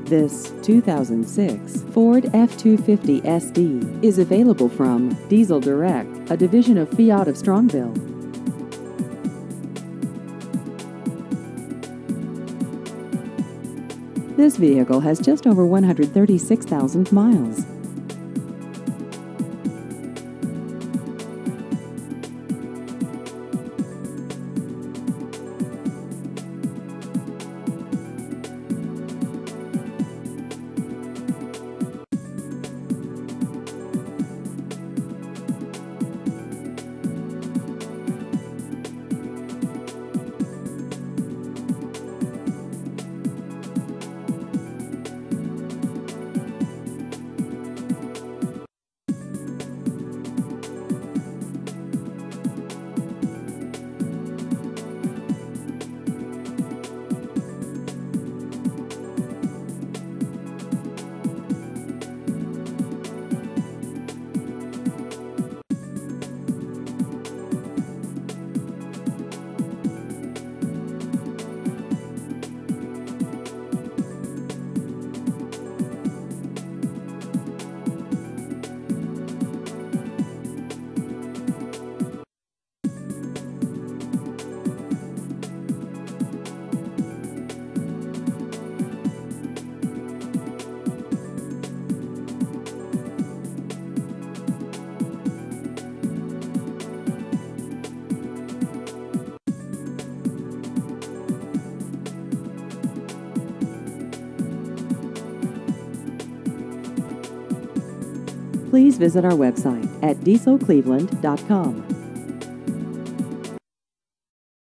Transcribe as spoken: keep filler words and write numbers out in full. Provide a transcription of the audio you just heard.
This two thousand six Ford F two fifty S D is available from Diesel Direct, a division of Fiat of Strongville. This vehicle has just over one hundred thirty-six thousand miles. Please visit our website at diesel cleveland dot com.